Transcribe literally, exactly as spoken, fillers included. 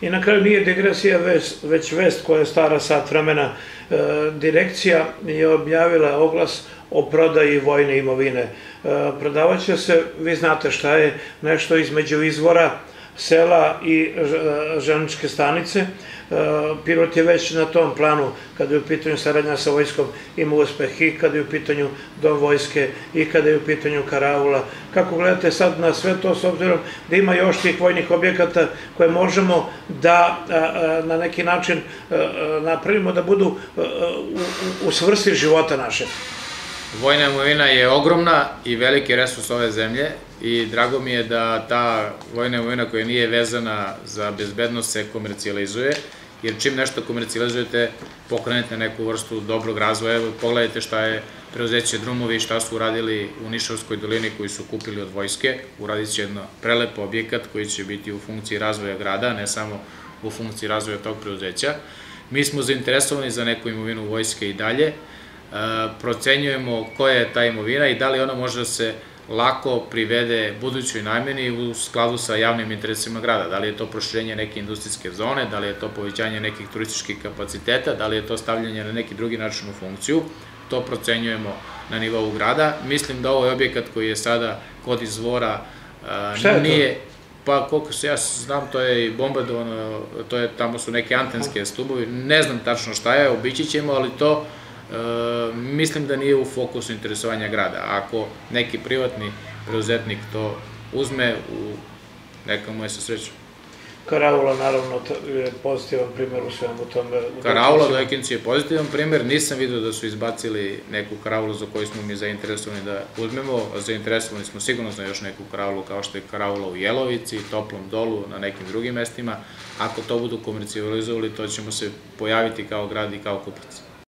I na kraju nije digresija, već vest koja je stara sat vremena. Direkcija je objavila oglas o prodaji vojne imovine. Prodavat će se, vi znate šta je, nešto između izvora, sela i železničke stanice. Pirot je već na tom planu, kada je u pitanju saradnja sa vojskom, ima uspeh i kada je u pitanju dom vojske i kada je u pitanju karaula. Kako gledate sad na sve to, s obzirom da ima još tih vojnih objekata koje možemo da na neki način napravimo da budu u svrsi života naše? Vojna imovina je ogromna i veliki resurs ove zemlje i drago mi je da ta vojna imovina koja nije vezana za bezbednost se komercijalizuje, jer čim nešto komercijalizujete, pokrenete neku vrstu dobrog razvoja. Evo, pogledajte šta je preduzeće Drumovi, šta su uradili u Nišavskoj dolini koji su kupili od vojske. Uradit će jedno prelepo objekat koji će biti u funkciji razvoja grada, ne samo u funkciji razvoja tog preduzeća. Mi smo zainteresovani za neku imovinu vojske i dalje. Procenjujemo koja je ta imovina i da li ona može da se lako privede budućoj nameni u skladu sa javnim interesima grada. Da li je to proširenje neke industrijske zone, da li je to povećanje nekih turističkih kapaciteta, da li je to stavljanje na neki drugi način u funkciju. To procenjujemo na nivou grada. Mislim da ovaj objekat koji je sada kod izvora nije... Pa koliko se ja znam, to je i bombardovano, tamo su neke antenske stubovi, ne znam tačno šta je, obići ćemo, ali to mislim da nije u fokusu interesovanja grada. Ako neki privatni preduzetnik to uzme, neka mu je sa srećom. Karaula, naravno, je pozitivan primjer u svemu tome. Karaula Dojkinci je pozitivan primjer. Nisam vidio da su izbacili neku karaulu za koju smo mi zainteresovani da uzmemo. Zainteresovani smo sigurno za još neku karaulu kao što je karaula u Jelovici, Toplom Dolu, na nekim drugim mestima. Ako to budu komercijalizovali, to ćemo se pojaviti kao grad i kao kupac.